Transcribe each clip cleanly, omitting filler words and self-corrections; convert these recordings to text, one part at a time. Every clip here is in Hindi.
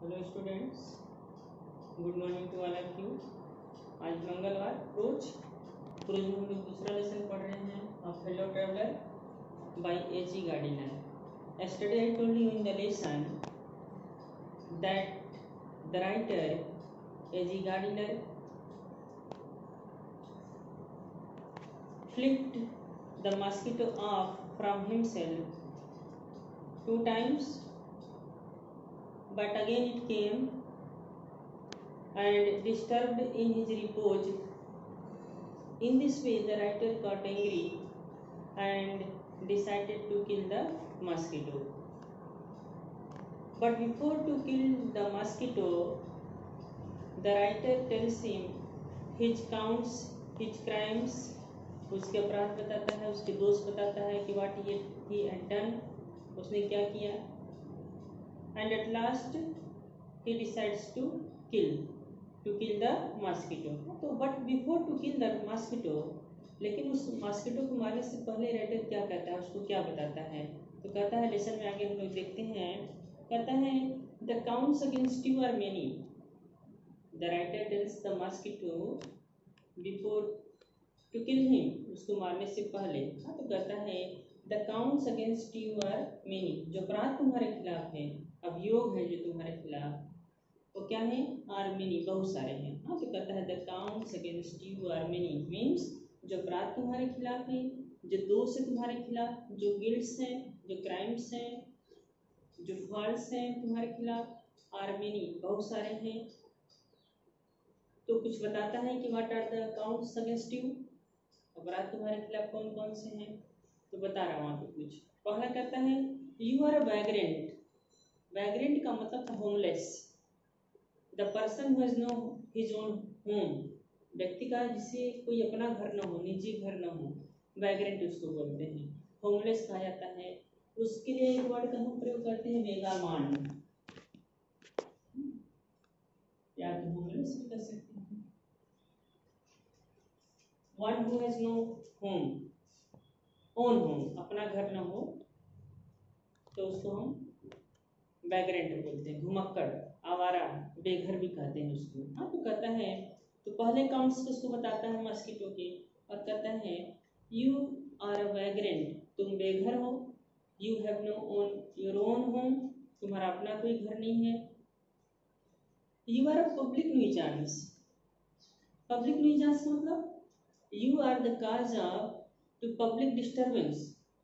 Hello students, good morning to all of you. आज मंगलवार रोज में हम लोग दूसरा लेसन पढ़ रहे हैं of fellow traveller by AG Gardiner. Yesterday I told you in the lesson that the writer A.G. Gardiner flicked the mosquito off from himself 2 times, but again it came and disturbed in his repose. In this way the writer got angry and decided to kill the mosquito. But before to kill the mosquito, the writer tells him his counts, his crimes, उसके अपराध बताता है, उसके दोष बताता है कि what he had done, उसने क्या किया, and at last he decides to kill the mosquito. तो but before to kill the mosquito, लेकिन उस मॉस्किटो को मारने से पहले राइटर क्या कहता है, उसको क्या बताता है? तो कहता है, लेसन में आगे हम लोग देखते हैं, कहता है the counts against you are many. The writer tells the mosquito before to kill him, उसको मारने से पहले। हाँ, तो कहता है the counts against you are many, जो अपराध तुम्हारे खिलाफ है, अभियोग है जो तुम्हारे खिलाफ, वो क्या है? are many, बहुत सारे हैं। हाँ, तो कहता है the counts against you are many means जो अपराध तुम्हारे खिलाफ है, जो दोष है तुम्हारे खिलाफ, जो गिल्ट्स हैं, जो क्राइम्स हैं, जो फॉल्ट्स हैं तुम्हारे खिलाफ, are many, बहुत सारे हैं। तो कुछ बताता है कि what are the counts against you, अपराध तुम्हारे खिलाफ कौन कौन से हैं, तो बता रहा हूँ आपको कुछ। पहला कहता है you are a vagrant. Vagrant का मतलब homeless, the person who has no his own home, व्यक्ति का जिसे कोई अपना घर न हो, निजी घर न हो, वैग्रेंट उसको बोलते हैं, होमलेस कहा जाता है। उसके लिए एक वर्ड का हम प्रयोग करते हैं वेगामान, या तो होमलेस भी कर सकते हैं। One who has no home, own home, अपना घर न हो, तो उसको हम वैग्रेंट बोलते हैं, घुमक्कड़, आवारा, बेघर भी कहते हैं उसको। हाँ, तो कहता है, तो पहले काउंट्स उसको बताता है मॉस्किटो के, और कहता है यू आर अ वैग्रेंट, तुम बेघर हो, you have no own your own home, तुम्हारा अपना कोई घर नहीं है, you are a public nuisance. Public nuisance मतलब you are the cause of to public disturbance,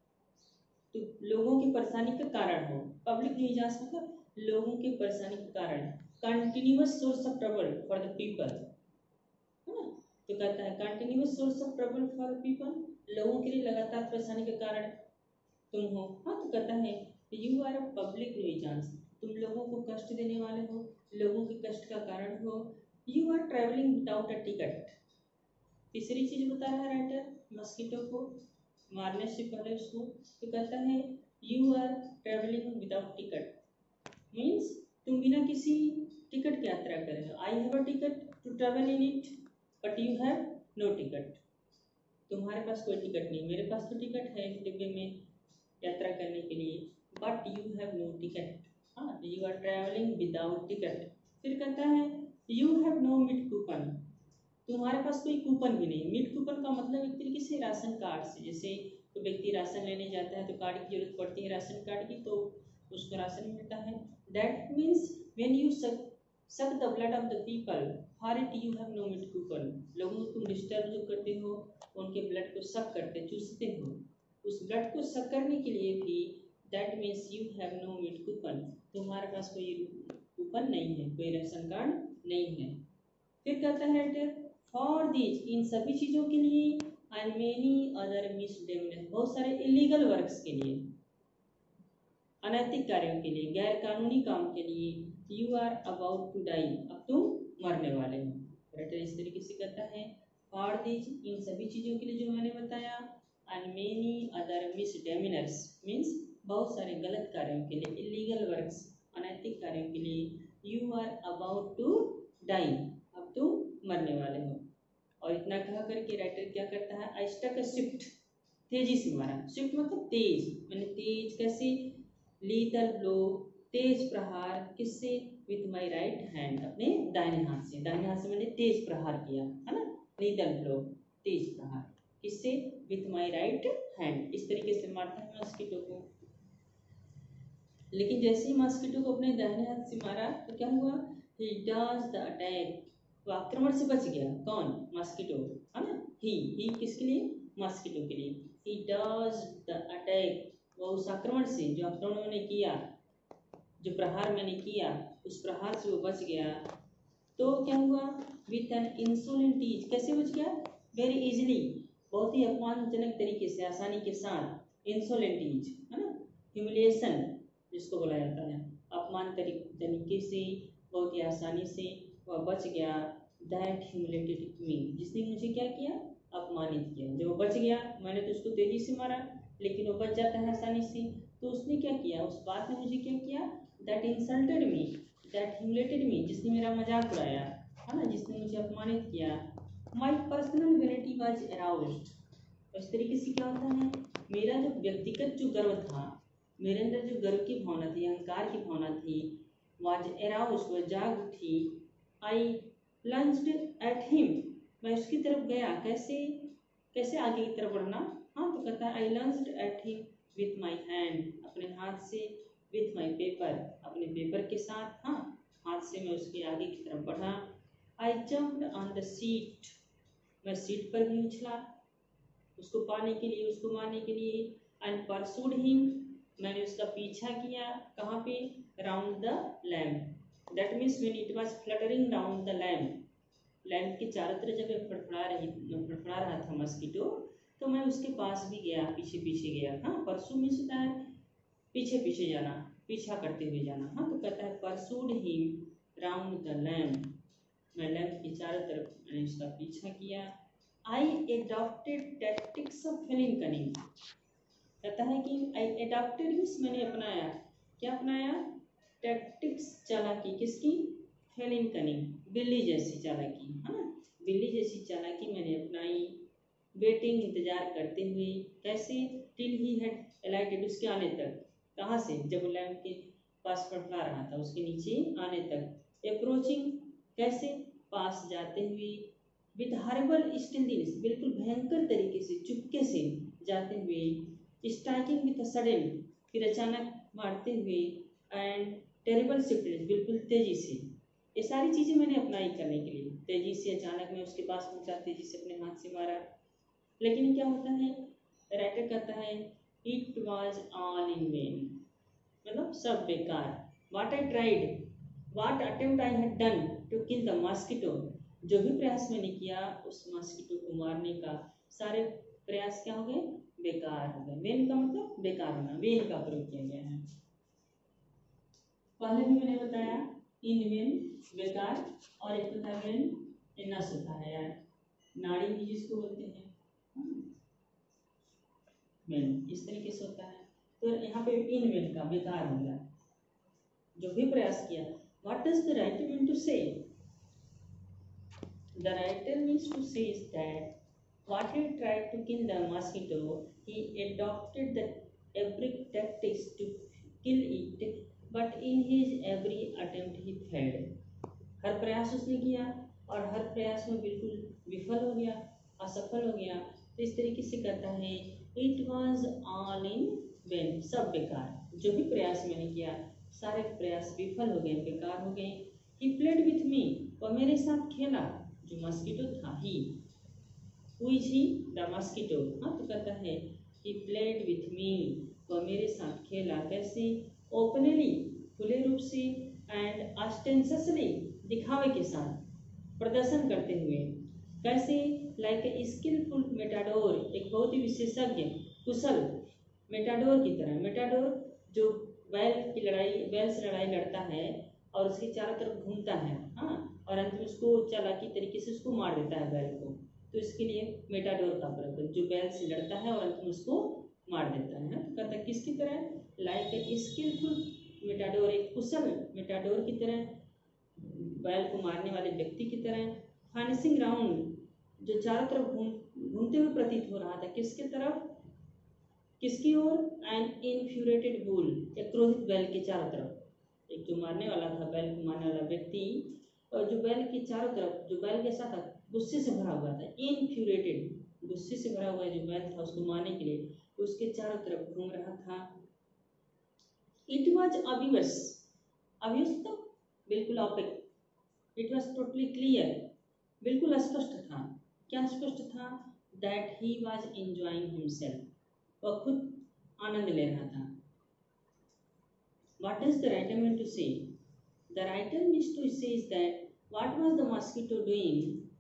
तो लोगों की परेशानी का कारण हो। पब्लिक न्यूइजेंस मतलब लोगों की परेशानी के कारण, continuous source of trouble for the people, है ना? तो कहता है continuous source of trouble for people, लोगों के लिए लगातार परेशानी के कारण तुम हो। हाँ, तो कहता है you are a public nuisance, तुम लोगों को कष्ट देने वाले हो, लोगों के कष्ट का कारण हो। You are travelling without a ticket. तीसरी चीज बता रहा है राइटर मॉस्किटो को मारने से पहले उसको, तो कहता है you are travelling without ticket means तुम बिना किसी टिकट की यात्रा कर रहे हो। I have a ticket to travel in it but you have no ticket, तुम्हारे पास कोई टिकट नहीं, मेरे पास तो टिकट है इस डिब्बे में यात्रा करने के लिए, but you have no ticket. हाँ, you are travelling without ticket. फिर कहता है you have no meat coupon, तुम्हारे पास कोई कूपन भी नहीं। मिट कूपन का मतलब एक तरीके से राशन कार्ड से, जैसे तो व्यक्ति राशन लेने जाता है तो कार्ड की जरूरत पड़ती है, राशन कार्ड की, तो उसको राशन मिलता है। That means when you suck the blood of the people for it you have no meat coupon, लोगों को तुम डिस्टर्ब जो करते हो, उनके ब्लड को सक करते, चूसते हो, उस ब्लड को सक करने के लिए भी that means you have no meat coupon, तुम्हारे पास कोई कूपन नहीं है, कोई राशन कार्ड नहीं है। फिर कहता है राइटर फॉर दिस, इन सभी चीज़ों के लिए, एंड मेनी अदर मिसडेमेनर्स, बहुत सारे इलीगल वर्क्स के लिए, अनैतिक कार्यों के लिए, गैर कानूनी काम के लिए, you are about to die, अब तुम मरने वाले हो। राइटर इस तरीके से कहता है फॉर दिस, इन सभी चीज़ों के लिए जो मैंने बताया, and many other misdemeanours means बहुत सारे गलत कार्यों के लिए, इलीगल वर्क्स, अनैतिक कार्यों के लिए, you are about to die, अब तुम मरने वाले हो। और इतना कहा करके राइटर क्या करता है, आई स्टक अ स्विफ्ट, तेजी से मारा, स्विफ्ट मतलब तेज, मैंने तेज कैसे, लीथल ब्लो तेज प्रहार किससे? विथ माई राइट हैंड, अपने दाहिने हाथ से। दाहिने हाथ से मैंने तेज प्रहार किया, है ना, लीथल ब्लो, तेज प्रहार किससे? With my right hand. इस तरीके से मारता है मॉस्किटो को। लेकिन जैसे ही मॉस्किटो को अपने दाहिने हाथ से मारा तो क्या हुआ? ही डॉज द अटैक, तो आक्रमण से बच गया। कौन? मॉस्किटो, है ना। ही किसके लिए? मॉस्किटो के लिए। ही डॉज द अटैक, वो उस आक्रमण से, जो आक्रमण मैंने किया, जो प्रहार मैंने किया, उस प्रहार से वो बच गया। तो क्या हुआ? विथ एन इंसोलेंट ईज, कैसे बच गया? वेरी इजीली, बहुत ही अपमानजनक तरीके से, आसानी के साथ। इंसोलेंट ईज, है ना, ह्यूमिलिएशन जिसको बोला जाता है, अपमान तरीके से, बहुत ही आसानी से वह बच गया। दैट ह्यूमिलेटेड मी, जिसने मुझे क्या किया? अपमानित किया। जब वो बच गया, मैंने तो उसको तेजी से मारा, लेकिन वो बच जाता है आसानी से, तो उसने क्या किया? उस बात ने मुझे क्या किया? That insulted me, that humiliated me, जिसने मेरा मजाक उड़ाया, है ना, जिसने मुझे अपमानित किया। My personal vanity was aroused, इस तरीके से क्या होता है? मेरा जो व्यक्तिगत जो गर्व था, मेरे अंदर जो गर्व की भावना थी, अहंकार की भावना थी, वाज अराउज्ड, वह जाग उठी। आई लंज्ड एट हिम, मैं उसकी तरफ गया। कैसे? कैसे आगे की तरफ बढ़ना? हाँ, तो कहता है I lunged at him with my hand, अपने हाथ से, विथ माई पेपर, अपने पेपर के साथ, हाँ, हाथ से मैं उसके आगे की तरफ बढ़ा। I jumped on the seat, मैं सीट पर भी उछला उसको पाने के लिए, उसको मारने के लिए। एंड परसूड हिम, मैंने उसका पीछा किया। कहाँ पे? Round the lamp, that means when it was fluttering round the lamp, lamp के चारों तरफ जब फड़फड़ा रहा था मस्कीटो, तो मैं उसके पास भी गया, पीछे पीछे गया। हाँ, परसू मीन्स होता है पीछे पीछे जाना, पीछा करते हुए जाना। हाँ, तो कहता है pursued him round the lamp, मैं लैम्प के चारों तरफ मैंने उसका पीछा किया। I adopted tactics of feline cunning, कहता है कि आई एडॉप्टेड मीन्स मैंने अपनाया, क्या अपनाया? टैक्टिक्स, चालाकी, किसकी? फेलिंग कनिंग, बिल्ली जैसी चालाकी, है ना, बिल्ली जैसी चालाकी मैंने अपनाई। वेटिंग, इंतजार करते हुए। कैसे? टिल ही हैड अलाइटेड, उसके आने तक। कहाँ से? जब लैम्प के पास फड़फड़ा रहा था, उसके नीचे आने तक। अप्रोचिंग, कैसे? पास जाते हुए। विद हॉरिबल स्टिलनेस, बिल्कुल भयंकर तरीके से, चुपके से जाते हुए। स्ट्राइकिंग विद सडन, फिर अचानक मारते हुए। एंड टेरिबल स्विफ्टनेस, बिल्कुल तेजी से। ये सारी चीज़ें मैंने अपनाई करने के लिए। तेजी से, अचानक मैं उसके पास पहुंचा, तेजी से अपने हाथ से मारा। लेकिन क्या होता है? राइटर कहता है it was all in vain, मतलब सब बेकार। What I tried, what attempt I had done to kill the mosquito, जो भी प्रयास मैंने किया उस मॉस्किटो को मारने का, सारे प्रयास क्या हो गए? बेकार हो गए। वेन का मतलब बेकार होना, वेन का प्रयोग किया गया है। पहले भी मैंने बताया इन वेन बेकार, और एक होता है वेन, नस होता है यार, नाड़ी भी जिसको बोलते हैं, वेन, इस तरीके से होता है। तो यहाँ पे इन वेन का बेकार हो गया, जो भी प्रयास किया। What does the writer mean to say? The writer means to say is that what he tried to kill the mosquito, he adopted the every tactics to kill it, but in his every attempt he failed. हर प्रयास उसने किया और हर प्रयास में बिल्कुल विफल हो गया, असफल हो गया। तो इस तरीके से कहता है it was all in vain, सब बेकार, जो भी प्रयास मैंने किया सारे प्रयास विफल हो गए, बेकार हो गए। ही प्लेड विथ मी, वह मेरे साथ खेला, जो मस्कीटो था। He, who is he? The mosquito. हाँ, तो कहता है ही प्लेड विथ मी, वह मेरे साथ खेला। कैसे? ओपनली, खुले रूप से। एंड ऑस्टेंशियसली, दिखावे के साथ, प्रदर्शन करते हुए। कैसे? लाइक ए स्किलफुल मेटाडोर, एक बहुत ही विशेषज्ञ, कुशल मेटाडोर की तरह। मेटाडोर जो बैल से लड़ाई लड़ता है और उसके चारों तरफ घूमता है, हाँ, और अंत में उसको चालाकी तरीके से उसको मार देता है बैल को, तो इसके लिए मेटाडोर का प्रयोग, जो बैल से लड़ता है और अंत में उसको मार देता है। तो कहता है किसकी तरह? लाइक ए स्किलफुल मेटाडोर, एक कुशल मेटाडोर की तरह, बैल को मारने वाले व्यक्ति की तरह। फाइनिशिंग राउंड, जो चारों तरफ घूमते हुए प्रतीत हो रहा था, किसके तरफ? किसकी ओर? एन इन्फ्यूरेटेड बुल, एक क्रोधित बैल के चारों तरफ, एक जो मारने वाला था, बैल को मारने वाला व्यक्ति, और जो बैल के चारों तरफ, जो बैल कैसा था, गुस्से से भरा हुआ था, इनफ्यूरेटेड, गुस्से से भरा हुआ जो बैल था उसको मारने के लिए उसके चारों तरफ घूम रहा था। इट वॉज ऑब्वियस, ऑब्वियस तो बिल्कुल ऑपिक, इट वॉज टोटली क्लियर, बिल्कुल स्पष्ट था। क्या स्पष्ट था? That he was enjoying himself, वह खुद आनंद ले रहा था। What does the writer mean to say? The writer means to say is that what was the mosquito doing?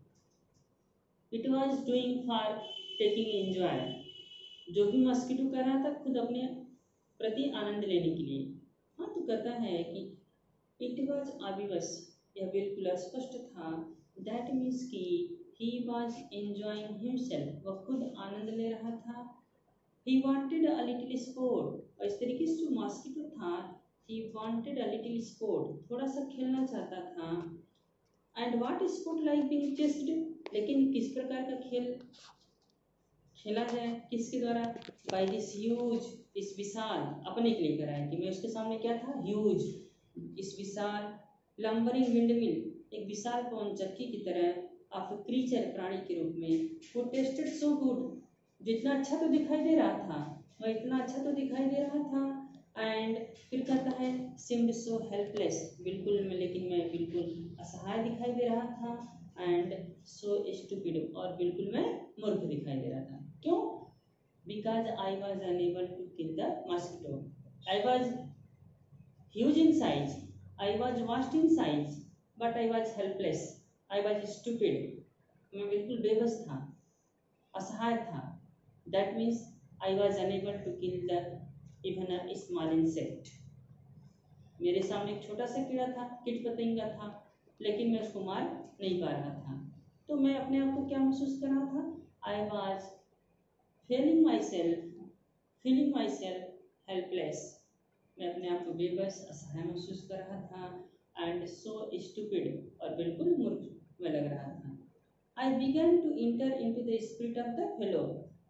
It was doing for taking enjoy. जो भी मस्किटो कर रहा था खुद अपने प्रति आनंद लेने के लिए। हाँ, तो कहता है कि it was obvious, यह बिल्कुल स्पष्ट था। That means कि he was enjoying himself, वह खुद आनंद ले रहा था। He wanted a little sport, और इस तरीके से जो मस्किटो था, he wanted a little sport, थोड़ा सा खेलना चाहता था। And what sport like being chased, लेकिन किस प्रकार का खेल खेला जाए, किसके द्वारा? By this huge, इस विशाल, अपने के लिए करा है कि मैं उसके सामने क्या था? Huge, इस विशाल, lumbering windmill, एक विशाल पवन चक्की की तरह, of a creature, प्राणी के रूप में, who tasted so good, जितना अच्छा तो दिखाई दे रहा था, वह इतना अच्छा तो दिखाई दे रहा था। एंड फिर कहता है seemed so helpless, बिल्कुल मैं, लेकिन मैं बिल्कुल असहाय दिखाई दे रहा था। एंड so stupid, और बिल्कुल मैं मूर्ख दिखाई दे रहा था। क्यों? Because I was unable to kill the mosquito. I was huge in size, I was vast in size, but I was helpless, I was stupid, मैं बिल्कुल बेबस था, असहाय था। That means I was unable to kill the even a small insect. मेरे सामने एक छोटा सा कीड़ा था, कीट पतंगा था, लेकिन मैं उसको मार नहीं पा रहा था। तो मैं अपने आप को क्या महसूस कर रहा था? I was feeling myself helpless. मैं अपने आप को बेबस, असहाय महसूस कर रहा था। एंड so stupid, और बिल्कुल मूर्ख में लग रहा था। I began to enter into the spirit of the fellow.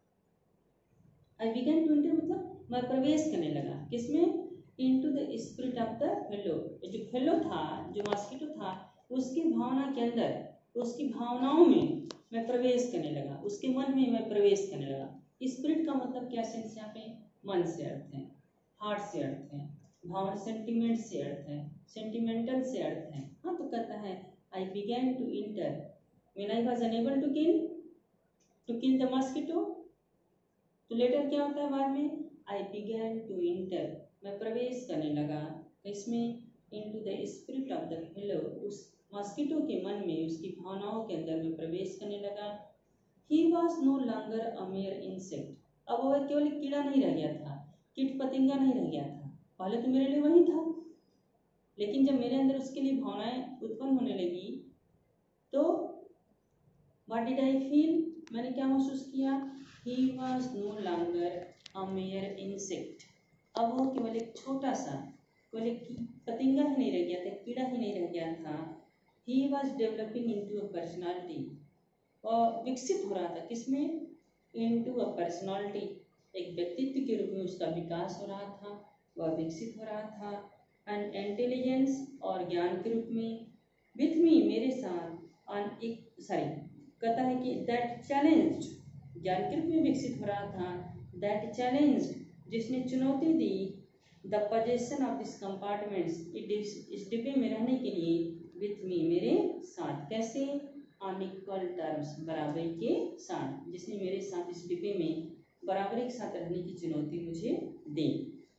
I began to enter मतलब मैं प्रवेश करने लगा, किसमें? Into the spirit of the fellow. जो फेलो था, जो मस्किटो था, उसकी भावना के अंदर, उसकी भावनाओं में मैं प्रवेश करने लगा, उसके मन में मैं प्रवेश करने लगा। स्पिरिट का मतलब क्या सेंस यहाँ पे? मन से अर्थ है, हार्ट से अर्थ है, भावना, सेंटिमेंट से अर्थ है, सेंटिमेंटल से अर्थ है। हाँ, तो कहता है I began to enter when I was unable to kill the mosquito. तो लेटर क्या होता है बाद में? I began to enter, मैं प्रवेश करने लगा, इसमें into the spirit of the fellow, उस मस्किटो के मन में, उसकी भावनाओं के अंदर मैं प्रवेश करने लगा। He was no longer a mere insect, अब वह केवल एक कीड़ा नहीं रह गया था, कीट पतंगा नहीं रह गया था। पहले तो मेरे लिए वही था, लेकिन जब मेरे अंदर उसके लिए भावनाएं उत्पन्न होने लगी तो what did I feel, मैंने क्या महसूस किया? He was no longer a mere insect, अब वो केवल एक छोटा सा, केवल एक पतंगा ही नहीं रह गया था, कीड़ा ही नहीं रह गया था। He was developing into a personality, और विकसित हो रहा था, किसमें? Into a personality, एक व्यक्तित्व के रूप में उसका विकास हो रहा था, वह विकसित हो रहा था। एंड इंटेलिजेंस, और ज्ञान के रूप में, विथ मी, मेरे साथ, ऑन एक कहता है कि दैट चैलेंज्ड, ज्ञान के रूप में विकसित हो रहा था। दैट चैलेंज्ड, जिसने चुनौती दी, the possession of this compartments, इस डिब्बे में रहने के लिए, विथ मी, मेरे साथ। कैसे? ऑन इक्वल टर्म्स, बराबरी के साथ, जिसने मेरे साथ इस डिब्बे में बराबरी के साथ रहने की चुनौती मुझे दी।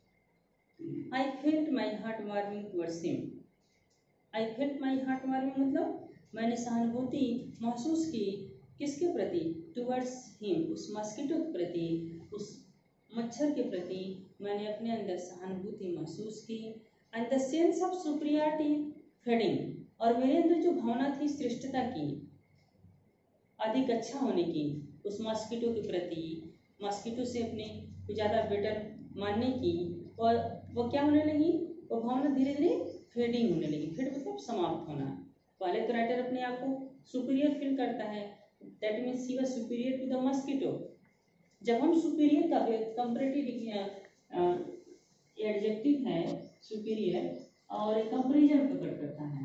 I felt my heart warming towards him. I felt my heart warming मतलब मैंने सहानुभूति महसूस की, किसके प्रति? टुवर्ड्स हिम, उस मस्किटो के प्रति, उस मच्छर के प्रति मैंने अपने अंदर सहानुभूति महसूस की। And the sense of superiority fading, और मेरे अंदर जो भावना थी श्रेष्ठता की, अधिक अच्छा होने की, उस मस्किटो के प्रति, मस्किटो से अपने को ज़्यादा बेटर मानने की, और वो क्या होने लगी? वो भावना धीरे धीरे फेडिंग होने लगी। फेड मतलब समाप्त होना। पहले तो राइटर अपने आप को सुपीरियर फील करता है, that means he was superior to the mosquito. जब हम सुपीरियर का कंपैरेटिव एडजेक्टिव है सुपीरियर, और कंपैरिजन प्रकट करता है।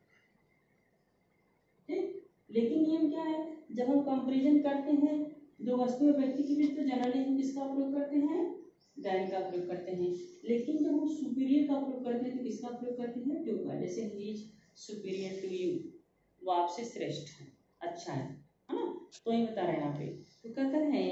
ठीक, लेकिन नियम क्या है, जब हम कंपैरिजन करते हैं दो वस्तु या व्यक्ति के बीच, तो जनरली हम किसका प्रयोग करते हैं, देन का प्रयोग करते हैं। लेकिन जब हम सुपीरियर का प्रयोग करते हैं तो किसका प्रयोग करते हैं, टू का। जैसे he is superior to you, वो आपसे श्रेष्ठ है, अच्छा है ना। तो ये बता रहे हैं यहाँ पे, तो कहता है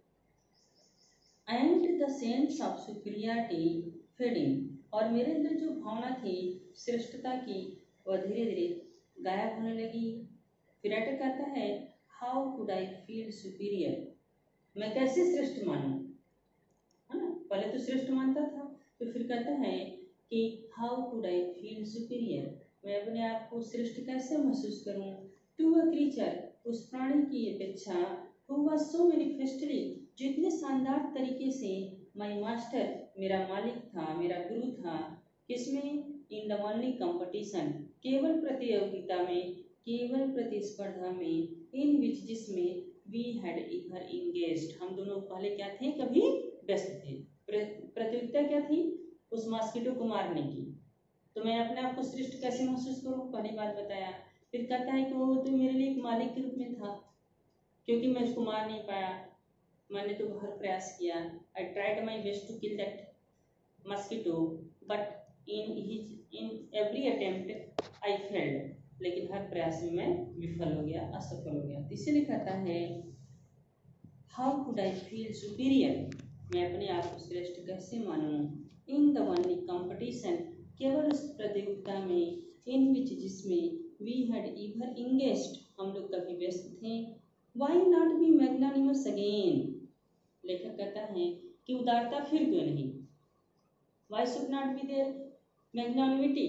and the sense of superiority fading, और मेरे अंदर जो भावना थी श्रेष्ठता की वह धीरे धीरे गायब होने लगी। फिर राइटर कहता है how could I feel superior, मैं कैसे श्रेष्ठ मानूं, है ना। पहले तो श्रेष्ठ मानता था, तो फिर कहता है कि how could I feel superior, मैं अपने आप को श्रेष्ठ कैसे महसूस करूं, टू अ क्रीचर, उस प्राणी की अपेक्षा, हु वाज सो मैनिफेस्टली, जो इतने शानदार तरीके से माय मास्टर, मेरा मालिक था, मेरा गुरु था, किसमें, इन द ओनली कंपटीशन, केवल प्रतियोगिता में, केवल प्रतिस्पर्धा में, इन विच, जिसमें, वी हैड एवर इंगेज्ड, हम दोनों पहले क्या थे, कभी व्यस्त थे। प्रतियोगिता क्या थी, उस मॉस्किटो को मारने की। तो मैं अपने आप को श्रेष्ठ कैसे महसूस करूं, पहली बात बताया। फिर कहता है कि वो तो मेरे लिए एक मालिक के रूप में था, क्योंकि मैं उसको मार नहीं पाया, मैंने तो हर प्रयास किया, I tried my best to kill that mosquito, but in every attempt I failed, लेकिन हर प्रयास में मैं विफल हो गया, असफल हो गया। इसीलिए कहता है how could I feel superior, मैं अपने आप को श्रेष्ठ कैसे मानूं, इन द ओनली कंपटीशन, केवल उस प्रतियोगिता में, इन विच, जिसमें, वी हैड एवर इंगेज्ड, हम लोग कभी व्यस्त थे, why not be magnanimous again, लेखक कहता है कि उदारता फिर क्यों नहीं, why should not be there magnanimity,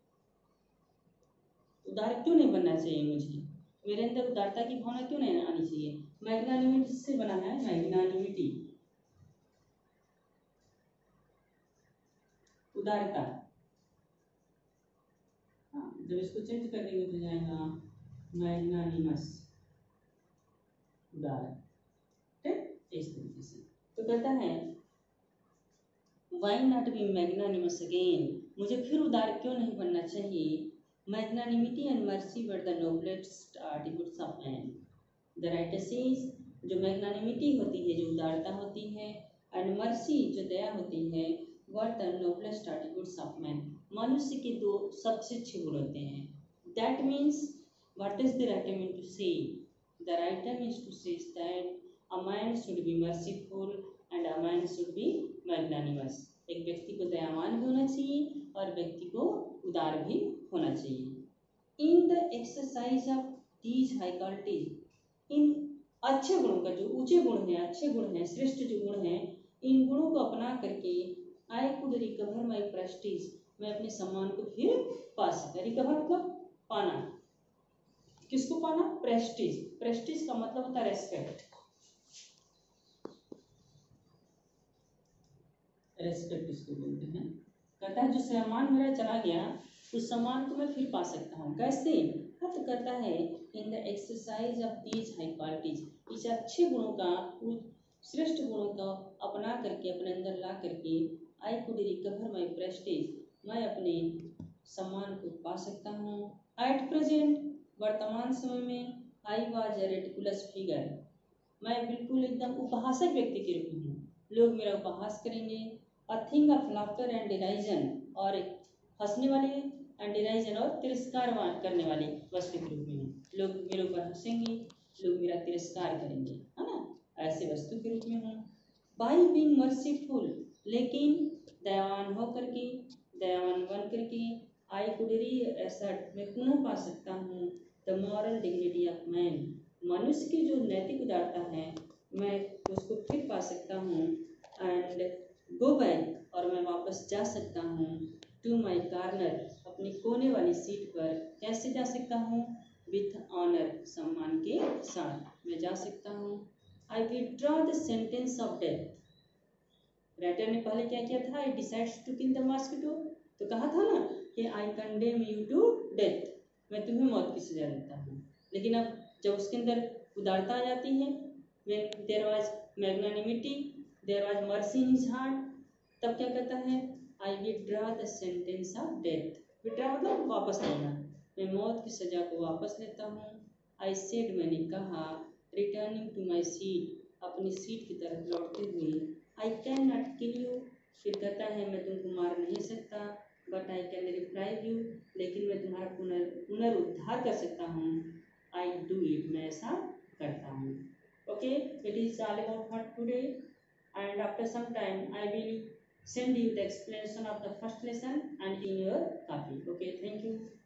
उदार क्यों नहीं बनना चाहिए मुझे, मेरे अंदर उदारता की भावना क्यों नहीं आनी चाहिए। मैग्नानिमिटी से बना है, मैग्नानिमिटी उदारता, हाँ, जब इसको चेंज कर देंगे तो जाएगा मैग्नानिमस, उदार, ठीक, इस तरीके से। तो कहता है why not be magnanimous again, मुझे फिर उदार क्यों नहीं बनना चाहिए। Magnanimity and mercy were the noblest articles of man, the writer says, जो मैग्नानिमिटी होती है, जो उदारता होती है, एंड मर्सी, जो दया होती है, were the noblest articles of man, मनुष्य के दो सबसे अच्छे गुण होते हैं। That means what is the writer mean to say, the writer means to say that a man should be merciful and a man should be magnanimous, एक व्यक्ति को दयावान भी होना चाहिए और व्यक्ति को उदार भी होना चाहिए। In the exercise of these high qualities, इन अच्छे गुणों का, जो ऊंचे गुण हैं, अच्छे गुण हैं, श्रेष्ठ जो गुण हैं, इन गुणों को अपना करके I could recover my prestige, मैं अपने सम्मान को फिर पा सका। रिकवर मतलब पाना, किसको पाना, प्रेस्टीज, प्रेस्टीज का मतलब होता है रेस्पेक्ट, रेस्पेक्ट इसको बोलते हैं। कहता है जो सम्मान मेरा चला गया, उस सम्मान को मैं फिर पा सकता हूँ, कैसे, तो कहता है in the exercise of these high qualities, इस अच्छे गुणों का, श्रेष्ठ गुणों का अपना करके, अपने अंदर ला करके, I could recover my prestige, मैं अपने सम्मान को पा सकता हूँ। एट प्रेजेंट, वर्तमान समय में, I was a ridiculous figure, मैं बिल्कुल एकदम उपहासक व्यक्ति के रूप में हूँ, लोग मेरा उपहास करेंगे। A thing of laughter and derision, और एक हंसने वाले एंड डिराइजन, और तिरस्कार करने वाली वस्तु के रूप में हूँ, लोग मेरे ऊपर हंसेंगे, लोग मेरा तिरस्कार करेंगे, है ना, ऐसे वस्तु के रूप में हूँ। बाई बीइंग मर्सीफुल, लेकिन दयावान होकर के, दयावान बन करके, आई कुड रीअसर्ट, मैं पुनः पा सकता हूँ, the moral dignity of man, मनुष्य की जो नैतिक उदारता है, मैं उसको फिर पा सकता हूँ। एंड गो बैक, और मैं वापस जा सकता हूँ, टू माई कॉर्नर, अपनी कोने वाली सीट पर, कैसे जा सकता हूँ, विथ ऑनर, सम्मान के साथ मैं जा सकता हूँ। I withdraw the sentence of death, writer ने पहले क्या किया था, I decides to kill the mosquito, तो कहा था ना कि I condemn you to death, मैं तुम्हें मौत की सजा देता हूँ। लेकिन अब जब उसके अंदर उदारता आ जाती है, when there was magnanimity, there was mercy in his heart, तब क्या कहता है, I withdraw the sentence of death. Withdraw मतलब वापस लेना। मैं मौत की सजा को वापस लेता हूँ। आई सेड मैंने कहा, रिटर्निंग टू माई सीट अपनी सीट की तरफ लौटते हुए। I can not kill you फिर कहता है मैं तुमको मार नहीं सकता, but I can revive you लेकिन मैं तुम्हारा पुनरुद्धार कर सकता हूँ। आई डू इट मैं ऐसा करता हूँ। Okay, it is all about for today and after some time I will send you the explanation of the first lesson and in your copy. Okay, thank you.